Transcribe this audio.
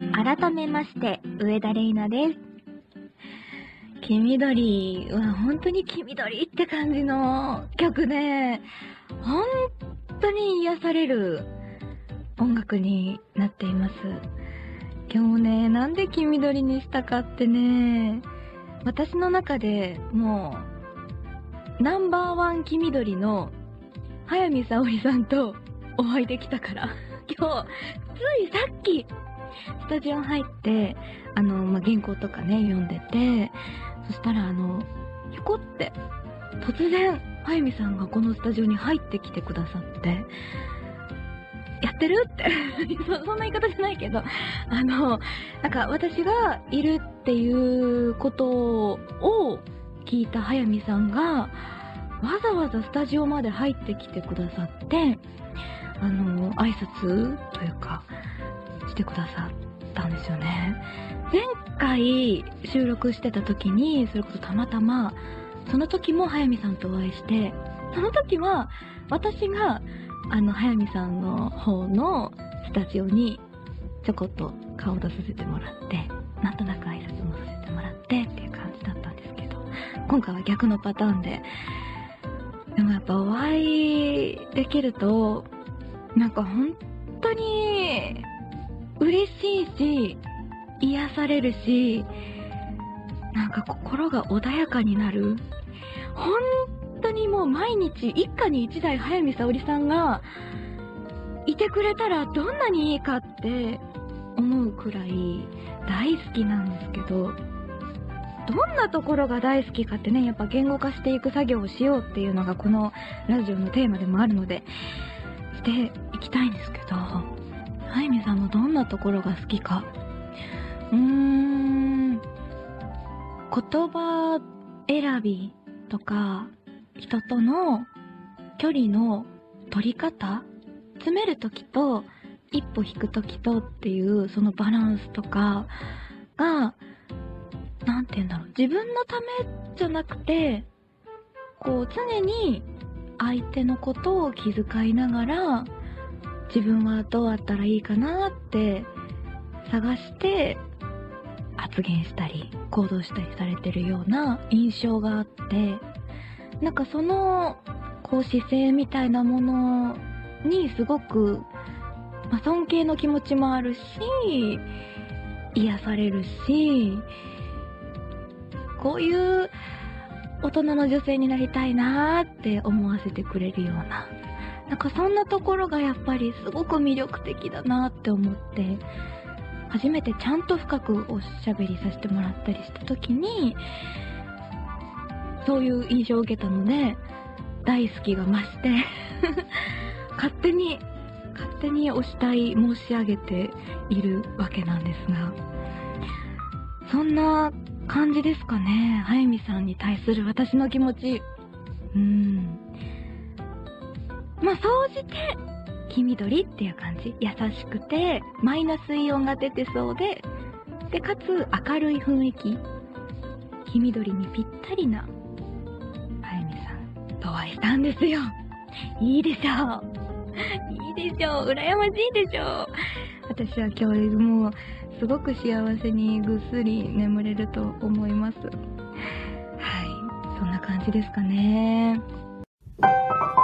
改めまして、上田玲奈です。黄緑は本当に黄緑って感じの曲で、本当に癒される音楽になっています。今日ね、なんで黄緑にしたかってね、私の中でもうナンバーワン黄緑の早見沙織さんとお会いできたから今日ついさっきスタジオ入って原稿とかね読んでて、そしたらひょこって突然早見さんがこのスタジオに入ってきてくださって、やってるってそんな言い方じゃないけど、なんか私がいるっていうことを聞いた早見さんがわざわざスタジオまで入ってきてくださって、挨拶というかしてくださったんですよね。前回収録してた時に、それこそたまたまその時も早見さんとお会いして、その時は私が早見さんの方のスタジオにちょこっと顔出させてもらって、なんとなく挨拶もさせてもらってっていう感じだったんですけど、今回は逆のパターンで、でもやっぱお会いできるとなんか本当に嬉しいし、癒されるし、なんか心が穏やかになる。本当にもう毎日一家に一台早見沙織さんがいてくれたらどんなにいいかって思うくらい大好きなんですけど、どんなところが大好きかってね、やっぱ言語化していく作業をしようっていうのがこのラジオのテーマでもあるのでしていきたいんですけど、早見さんのどんなところが好きか、言葉選びとか人との距離の取り方、詰めるときと一歩引くときとっていうそのバランスとかが、なんて言うんだろう、自分のためじゃなくて、こう常に相手のことを気遣いながら、自分はどうあったらいいかなって探して発言したり行動したりされてるような印象があって、なんかそのこう姿勢みたいなものにすごく、尊敬の気持ちもあるし、癒されるし、こういう大人の女性になりたいなーって思わせてくれるような、なんかそんなところがやっぱりすごく魅力的だなって思って、初めてちゃんと深くおしゃべりさせてもらったりした時にそういう印象を受けたので、大好きが増して勝手にお慕い申し上げているわけなんですが、そんな感じですかね、早見さんに対する私の気持ち。総じて黄緑っていう感じ。優しくてマイナスイオンが出てそうで、かつ明るい雰囲気、黄緑にぴったりな早見さんとお会いしたんですよ。いいでしょう、いいでしょう、羨ましいでしょう。私は今日もうすごく幸せにぐっすり眠れると思います。はい、そんな感じですかね。